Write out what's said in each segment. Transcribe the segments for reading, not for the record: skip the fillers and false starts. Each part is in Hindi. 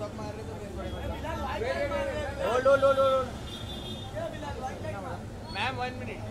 Hold hold hold hold ma'am 1 minute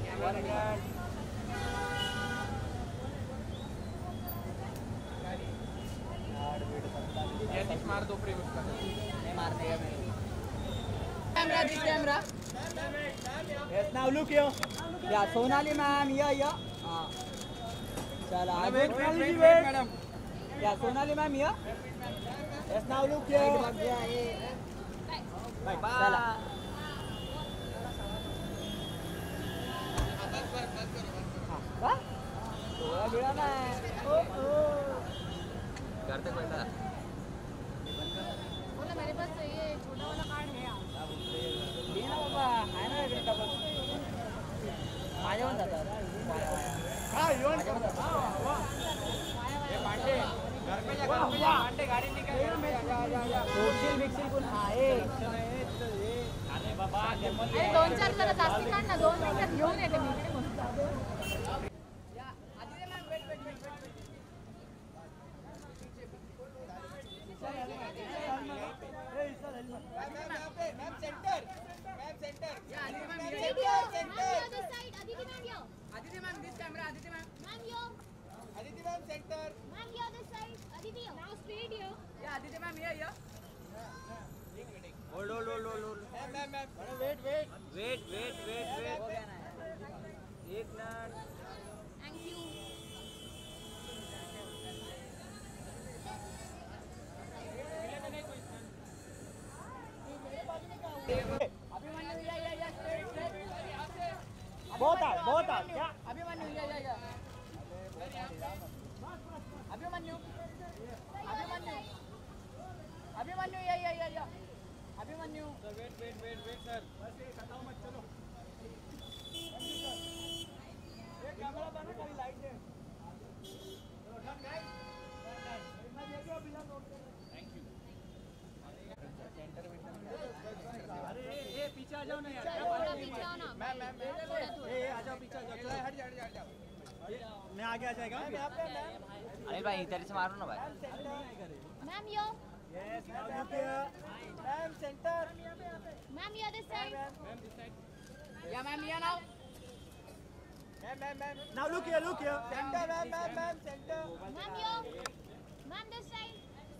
मार दो प्रेम उसका नहीं मारने का मेरे camera this camera yes now look here yeah Sonali ma'am yeah हां चला wait madam yeah Sonali ma'am yeah yes now look here भाग गया ये चला हां थोड़ा गिरा ना करते कोयला बोला मेरे पास ये छोटा वाला कार्ड है लेना बाबा आहे ना इकडे डबल माझ्यावर जातात हां येऊन ये पांडे घर पे जा पांडे गाड़ी निकाल सोशल मिक्सिंग कोण आहे अरे बाबा अरे 2-4 जरा जास्ती काढ ना 2 मिनिटात घेऊन येते मी इकडे मस्त hold hold hold hold ma'am wait एक मिनट थैंक यू बहुत आ क्या अभिमन्यु या अभिमन्यु या अभिमन्यु सर वेट सर बस ये खत्म मत चलो ये कैमरा बंद कर लाइट है चलो डन गाइस मैं देखो बिना नोट कर थैंक यू सेंटर में अरे ये पीछे आ जाओ ना यार मैम ए आ जाओ पीछे आ जाओ हट जाओ मैं आगे आ जाएगा अरे भाई इधर से मारो ना भाई ma'am yo yes now look here ma'am centre ma'am yo this side yeah ma'am yeah now ma'am now look here centre ma'am centre ma'am yo ma'am this side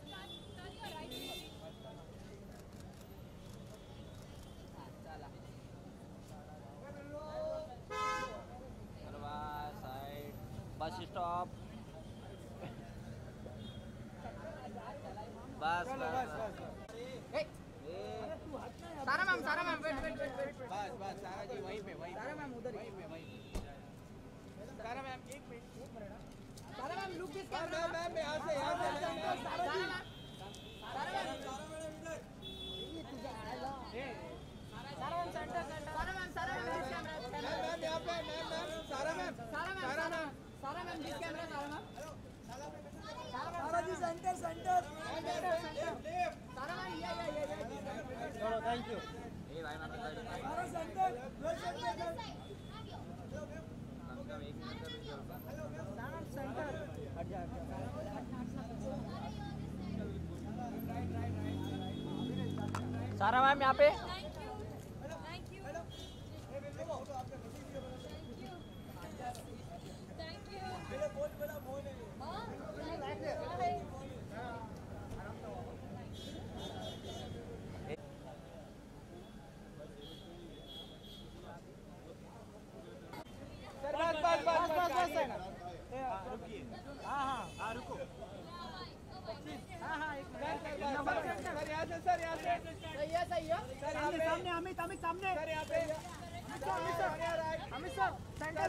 side बस स्टॉप बस सारा मैम वेट बस सारा जी वहीं पे सारा मैम उधर वहीं पे सारा मैम एक minute Sara ma'am look this camera ma'am यहाँ से सारा मैम सेंटर सारा मैम यहाँ पे मैम सारा मैम दिस कैमरा सारा जी सेंटर सारा मैम या चलो थैंक यू ए भाई मैं सारा सेंटर एक मिनट सेंटर हट जा सारा मैम यहाँ पे सामने अमित सामने अमित सर सेंटर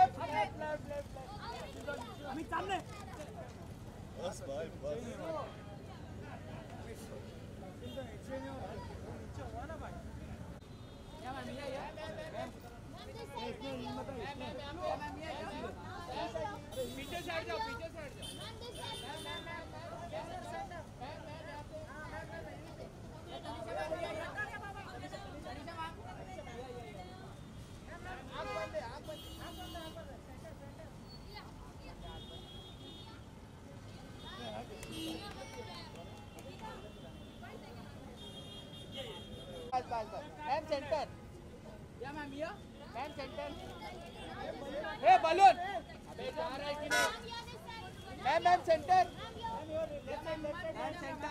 अमित सामने बस भाई बस पीछे साइड जाओ Yeah. Centre. Yeah ma'am yeah ma'am centre. Hey balloon अबे जा रहा है कि नहीं ma'am ma'am centre. Ma'am centre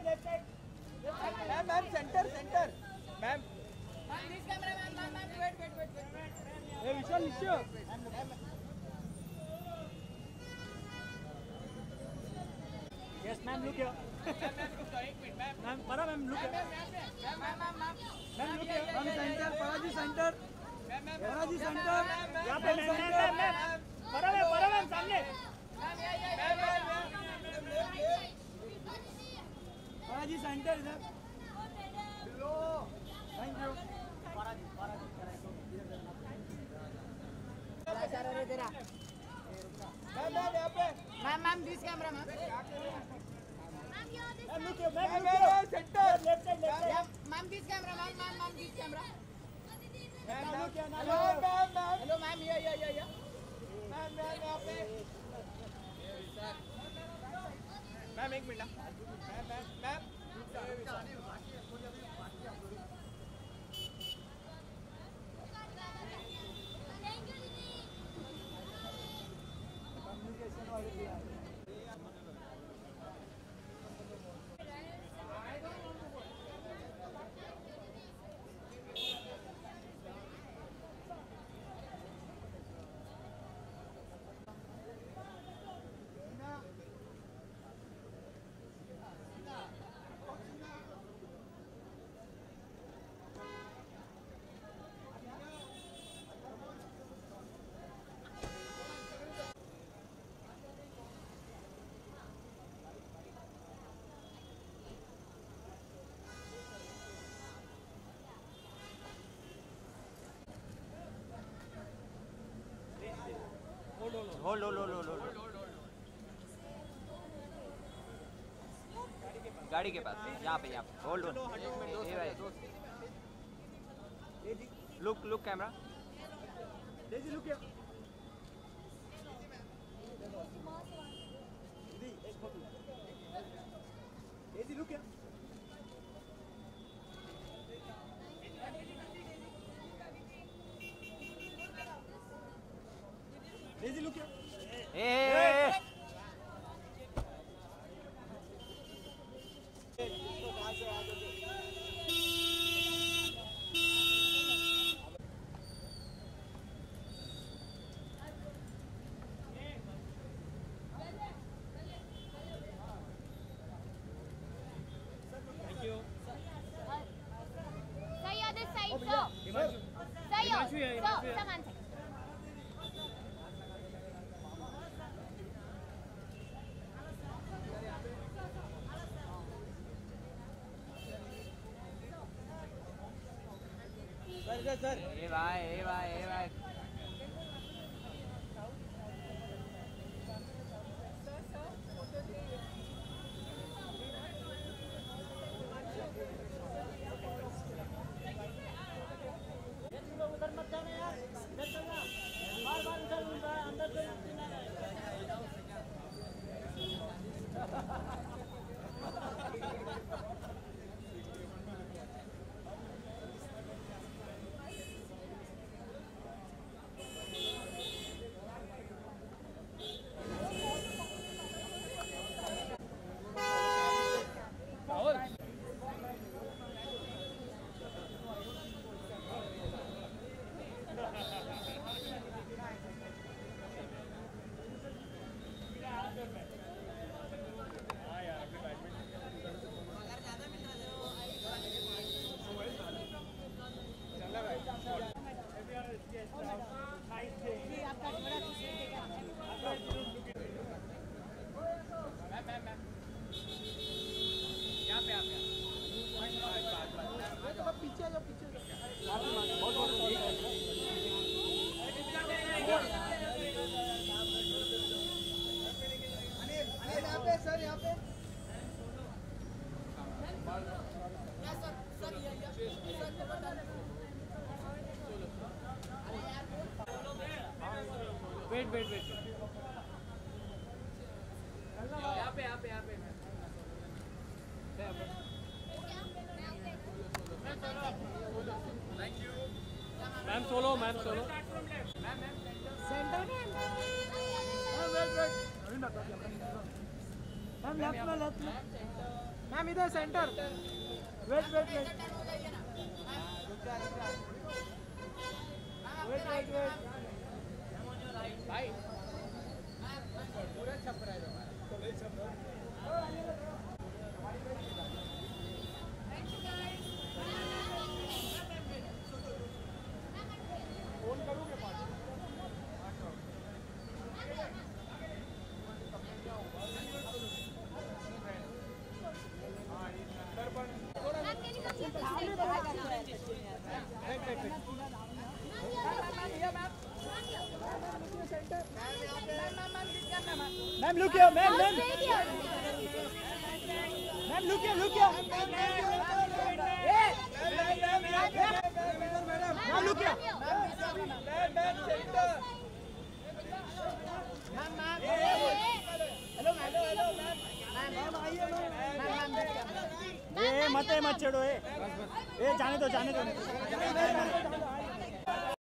ma'am centre centre. Ma'am This camera, ma'am. Wait. Hey Vishal निश्चय Yes, ma'am, look here. Ma'am, para ma'am, look here. Ma'am, look here. Ma'am, center, Paraji center. Paraji center. यहाँ पे ma'am, para ma'am, सामने. Paraji center इधर. Thank you. Paraji. Ma'am, यहाँ पे. Ma'am, this camera, ma'am. Ma'am, look here. Ma'am, center. Left side. Yeah, ma'am, this camera, ma'am, this camera. Ma'am, look here. Hello, ma'am, yeah. Ma'am, यहाँ पे. मैम एक मिनट मैम Hold. गाड़ी के पास यहाँ पे hold look camera. Daisy look here Daisy look here Daisy look here Sir, you're this side, sir. Sir, you're. Sir, one second. Sir. ए भाई. उधर मत जाना यार. इधर चलना. बार उधर अंदर चल. वेट यहाँ पे Okay, मैं मैम सोलो सेंटर में मैम लेफ्ट में मैम इधर सेंटर वेट भाई पूरा छप रहा है फोन करूँगे ma'am look here ma'am look here ma'am look here मत छेड़ो जाने दो